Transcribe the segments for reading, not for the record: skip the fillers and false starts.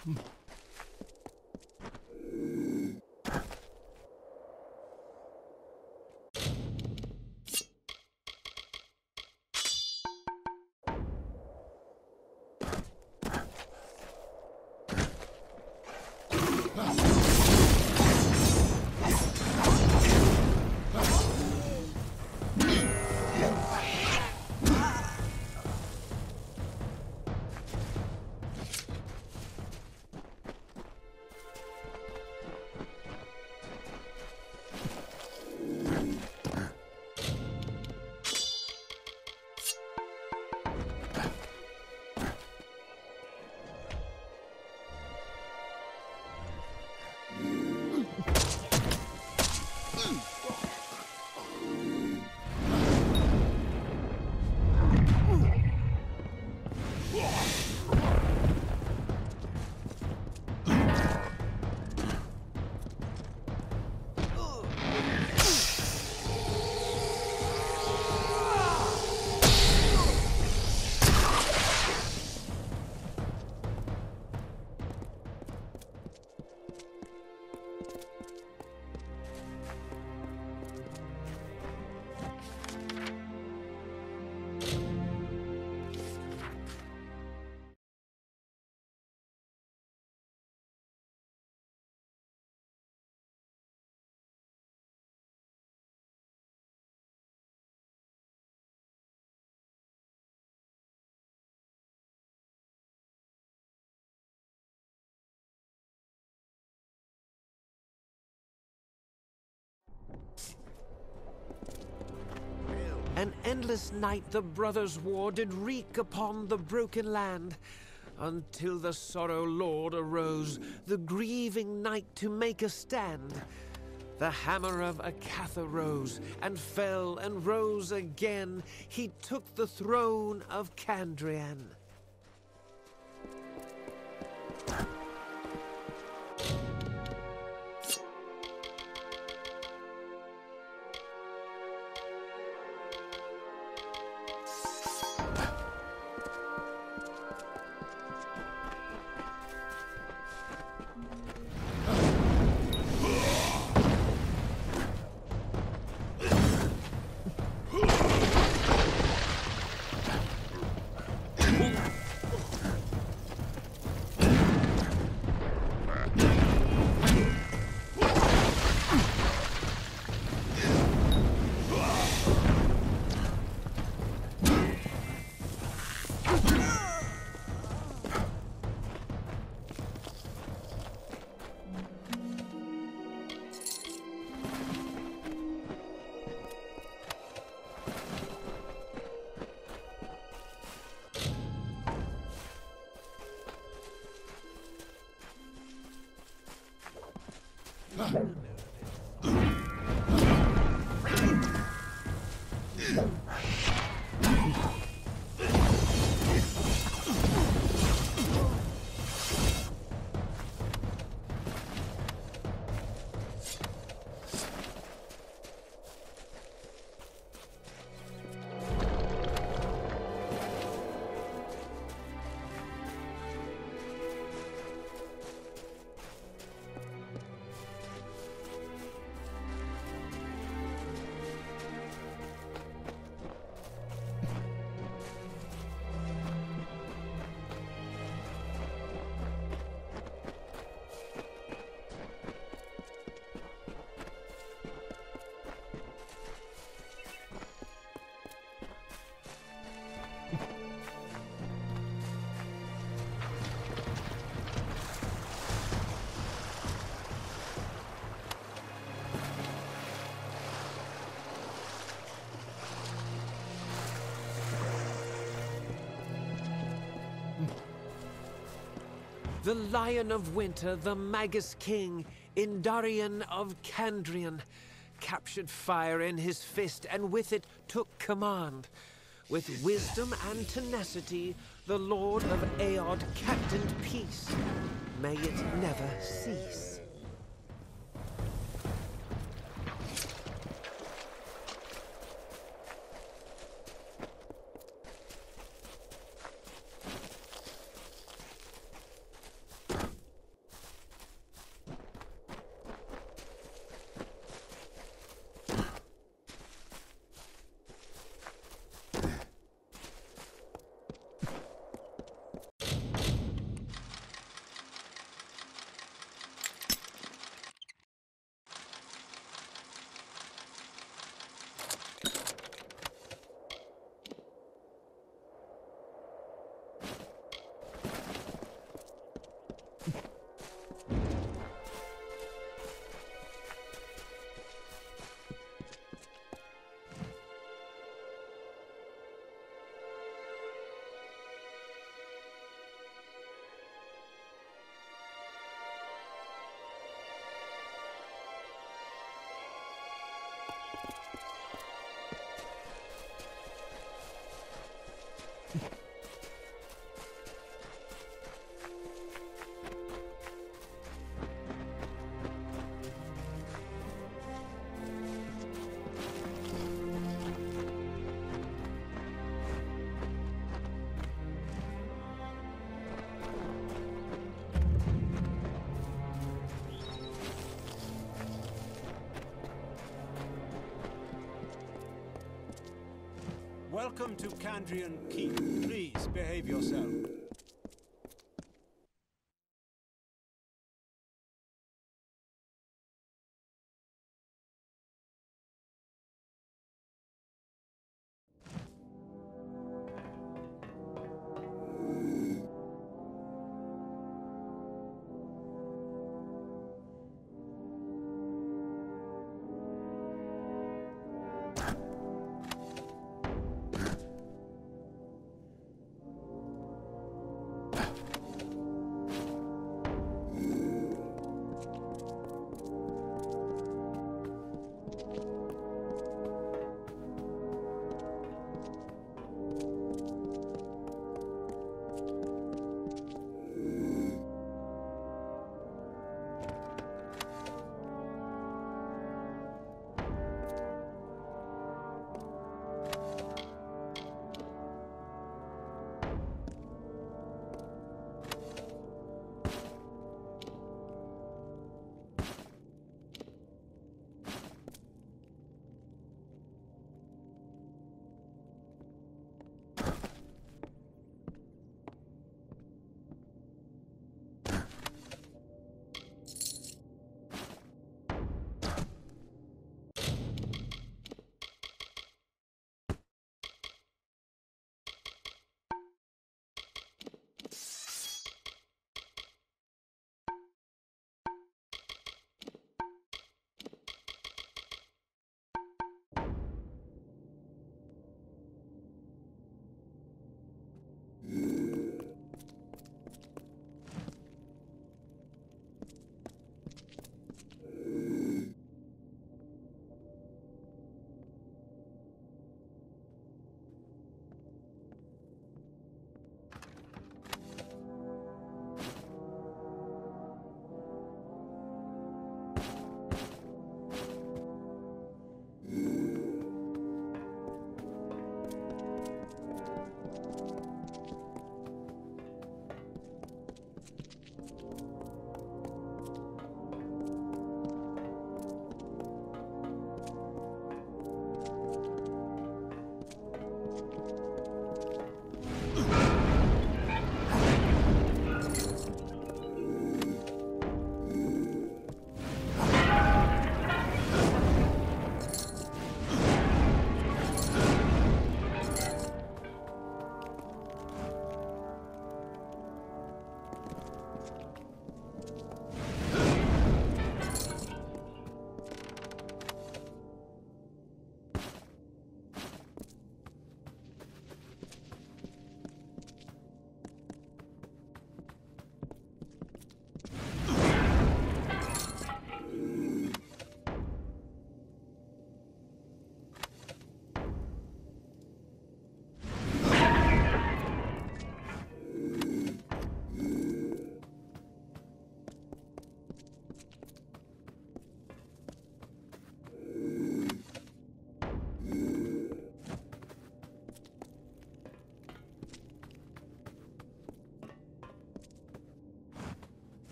An endless night the brothers' war did wreak upon the broken land, until the Sorrow Lord arose, the grieving night to make a stand. The hammer of Akatha rose, and fell, and rose again. He took the throne of Kandrian. The Lion of Winter, the Magus King, Indarion of Kandrian, captured fire in his fist and with it took command. With wisdom and tenacity, the Lord of Aod captained peace. May it never cease. Welcome to Candrian Keep. Please behave yourself.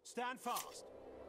Stand fast.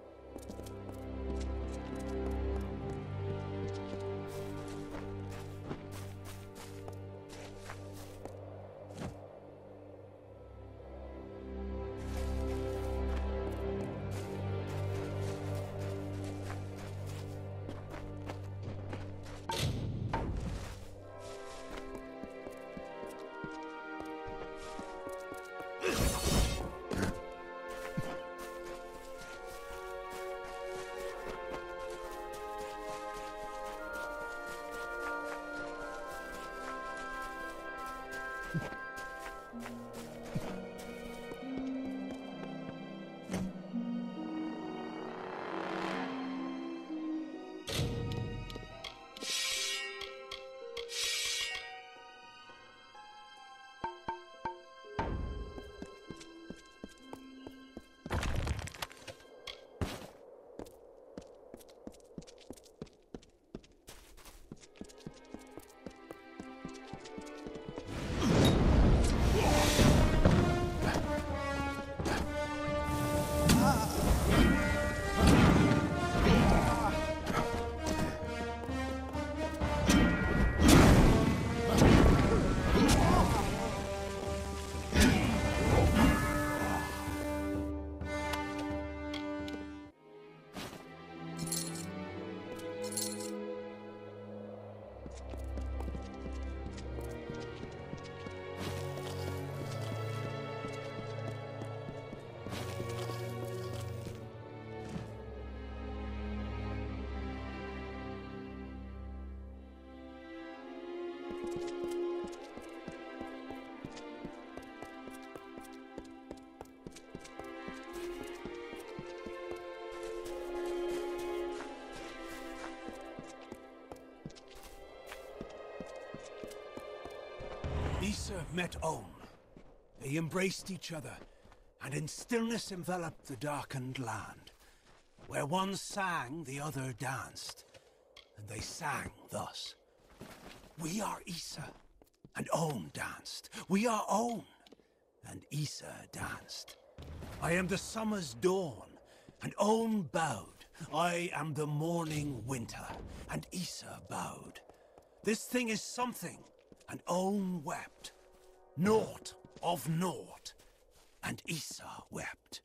Issa met Olm. They embraced each other, and in stillness enveloped the darkened land. Where one sang, the other danced, and they sang thus. We are Issa, and Olm danced. We are Olm, and Issa danced. I am the summer's dawn, and Olm bowed. I am the morning winter, and Issa bowed. This thing is something, and Olm wept. Naught of naught, and Issa wept.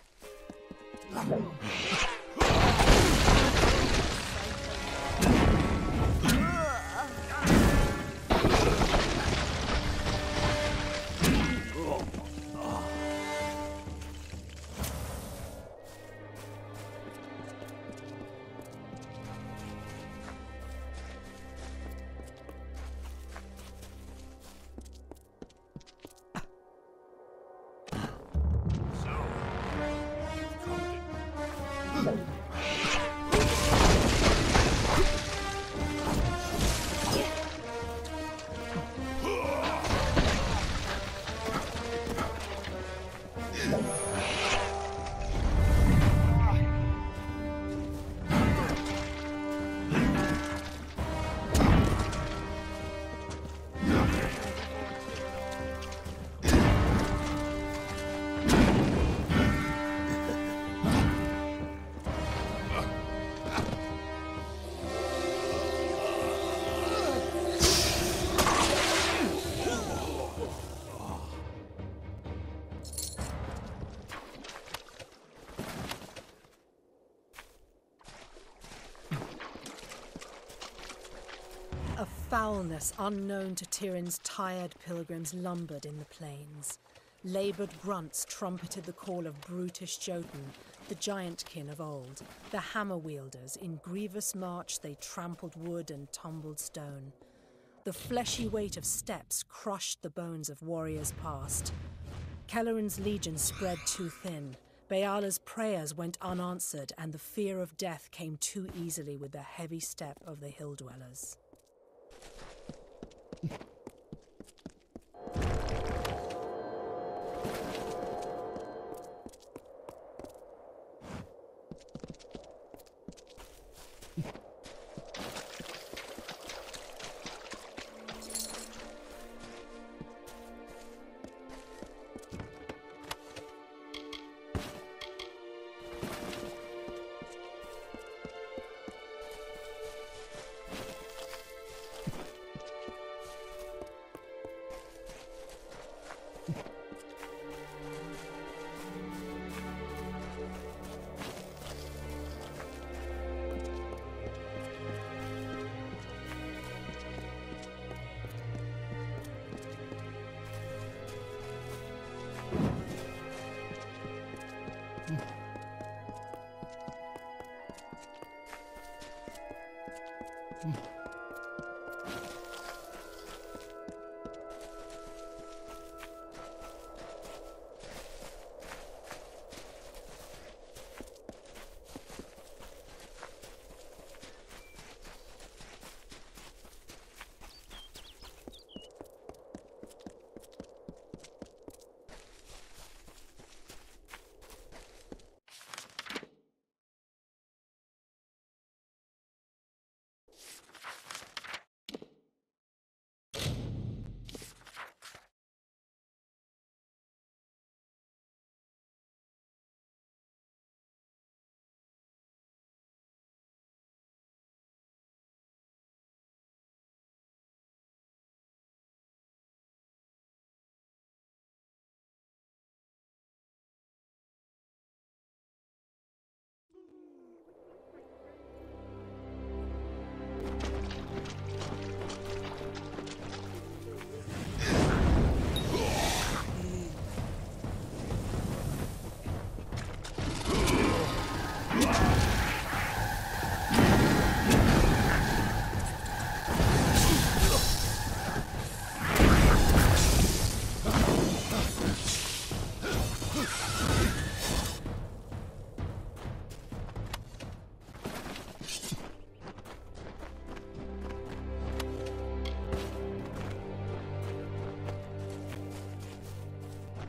A foulness unknown to Tyrion's tired pilgrims lumbered in the plains. Laboured grunts trumpeted the call of brutish Jotun, the giantkin of old. The hammer-wielders, in grievous march they trampled wood and tumbled stone. The fleshy weight of steppes crushed the bones of warriors past. Kelleran's legion spread too thin. Beala's prayers went unanswered, and the fear of death came too easily with the heavy step of the hill-dwellers.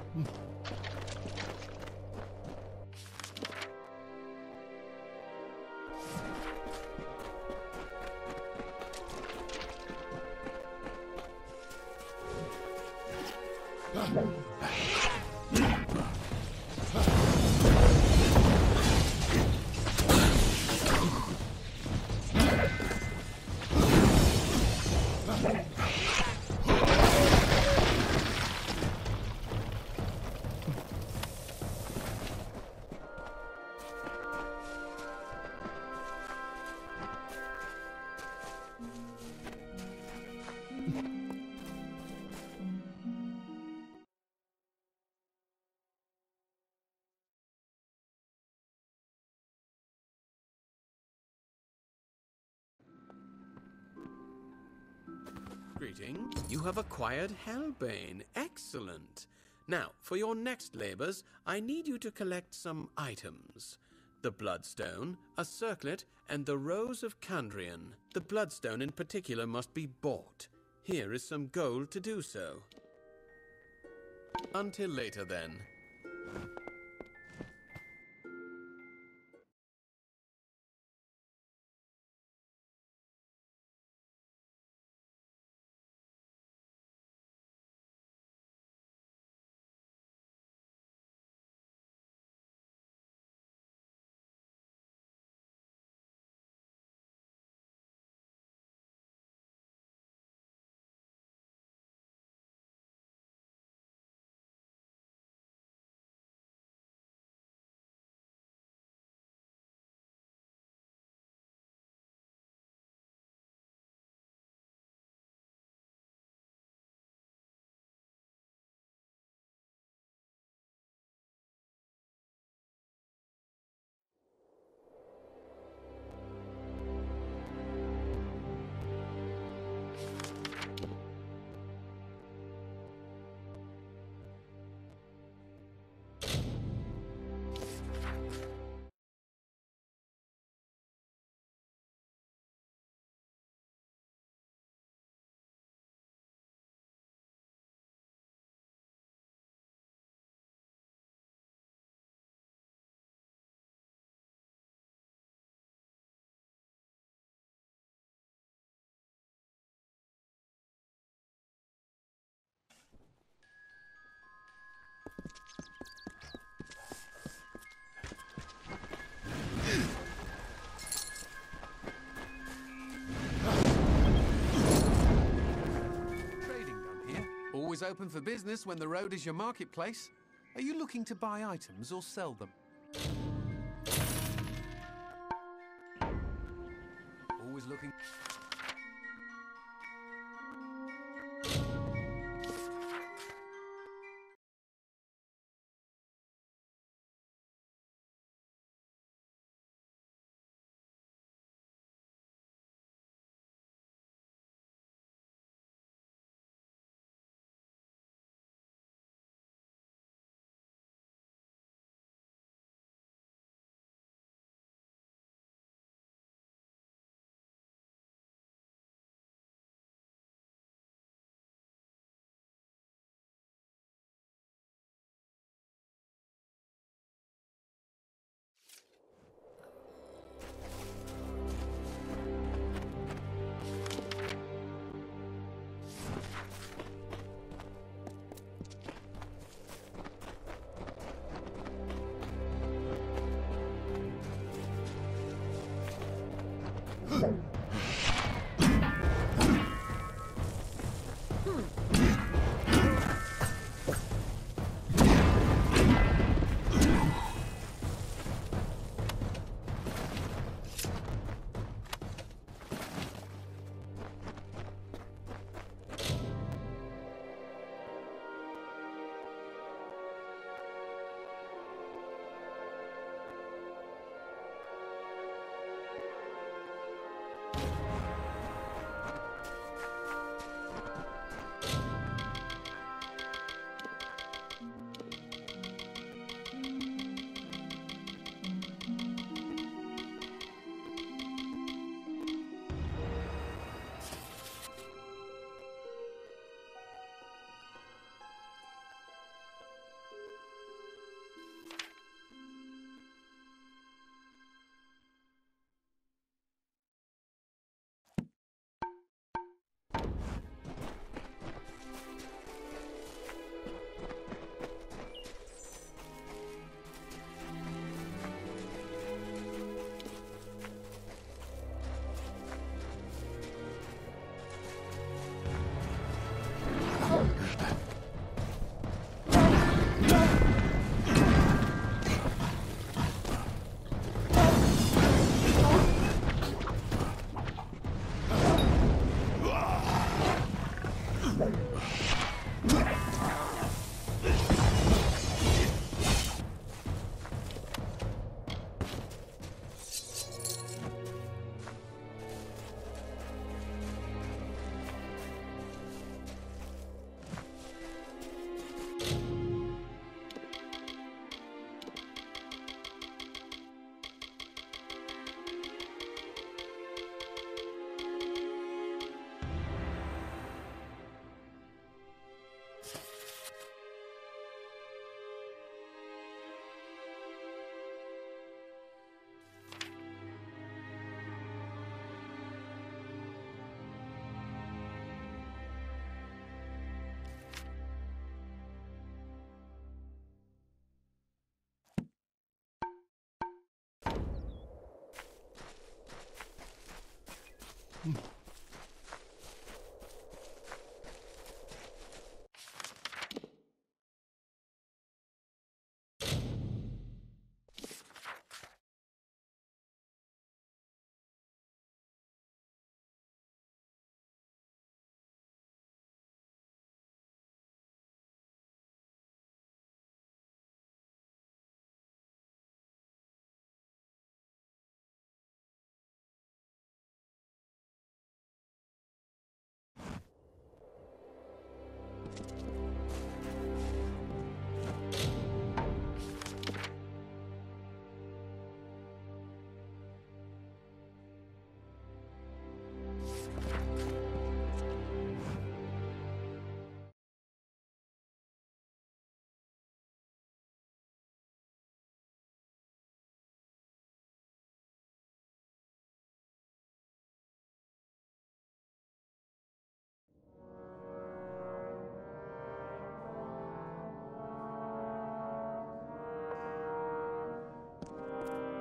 Greetings. You have acquired Hellbane. Excellent. Now, for your next labors, I need you to collect some items. The Bloodstone, a circlet, and the Rose of Kandrian. The Bloodstone in particular must be bought. Here is some gold to do so. Until later, then. Always open for business when the road is your marketplace. Are you looking to buy items or sell them? Always looking...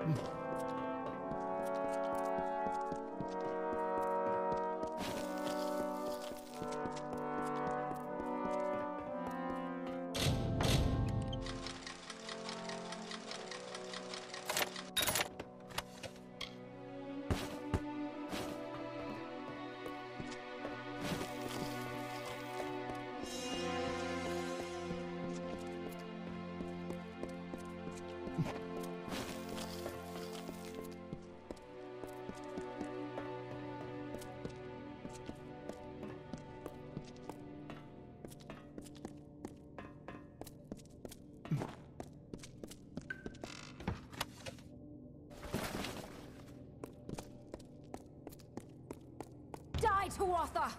Die, Tuatha!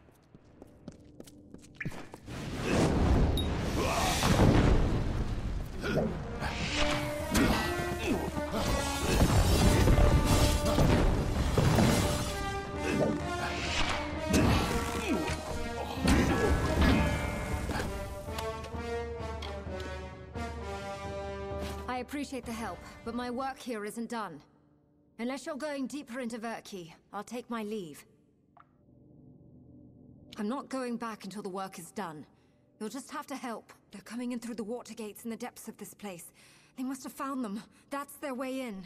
I appreciate the help, but my work here isn't done. Unless you're going deeper into Verki, I'll take my leave. I'm not going back until the work is done. You'll just have to help. They're coming in through the water gates in the depths of this place. They must have found them. That's their way in.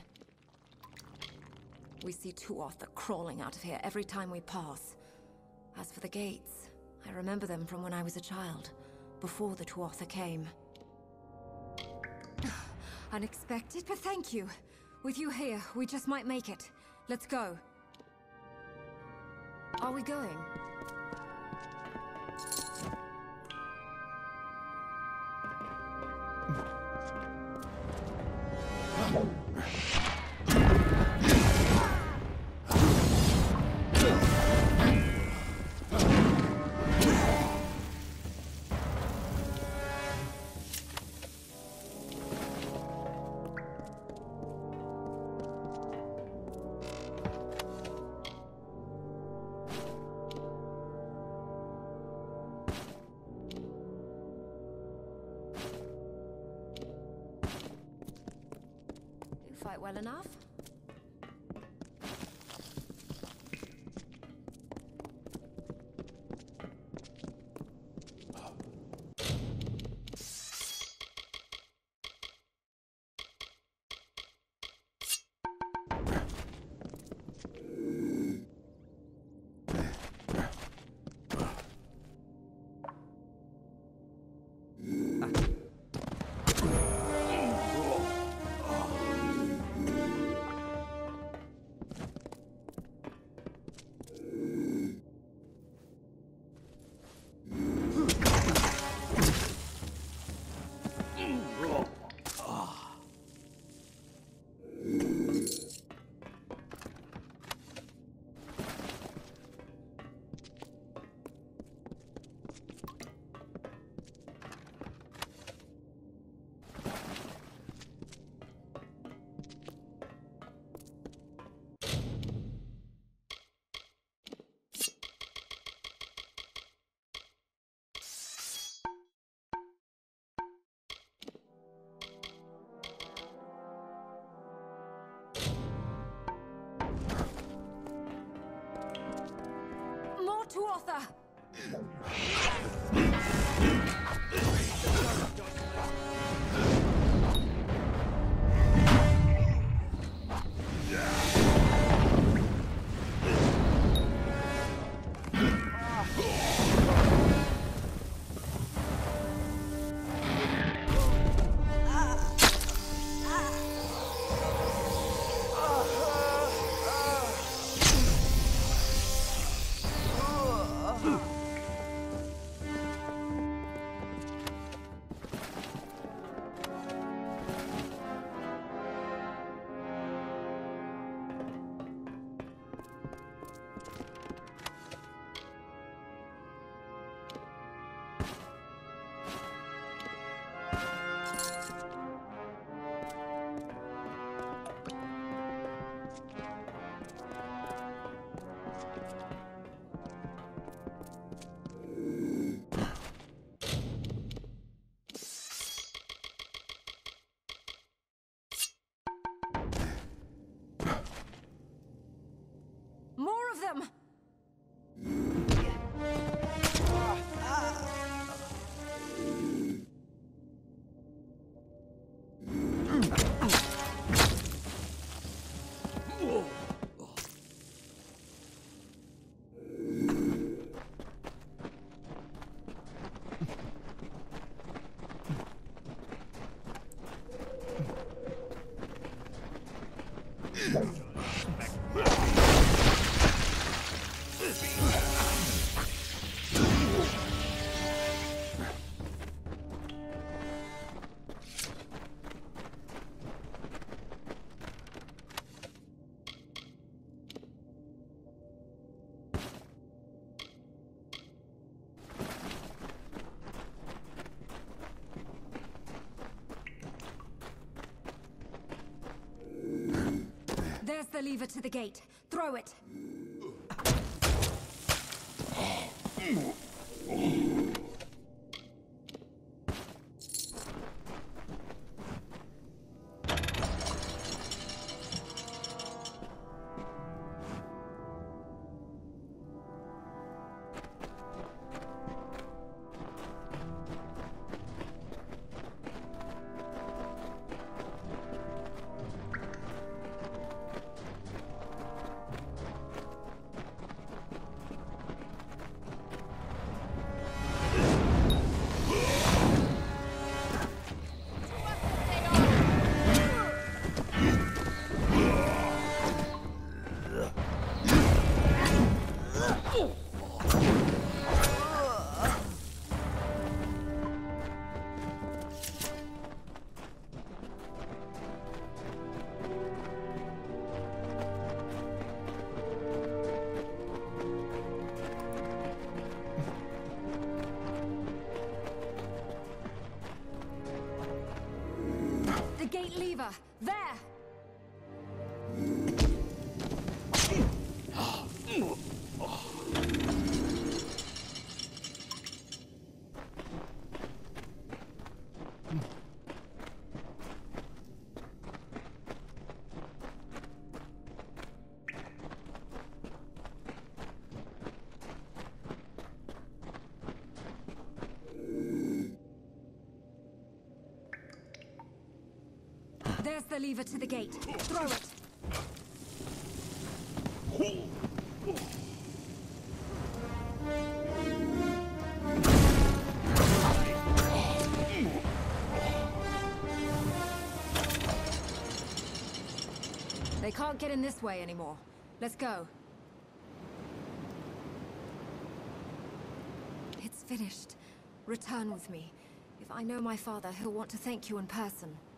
We see Tuatha crawling out of here every time we pass. As for the gates, I remember them from when I was a child, before the Tuatha came. Unexpected, but thank you. With you here, we just might make it. Let's go. Are we going? Fight well enough? Tuatha! them! There's the lever to the gate. Throw it. Gate lever! There! There's the lever to the gate. Throw it. They can't get in this way anymore. Let's go. It's finished. Return with me. If I know my father, he'll want to thank you in person.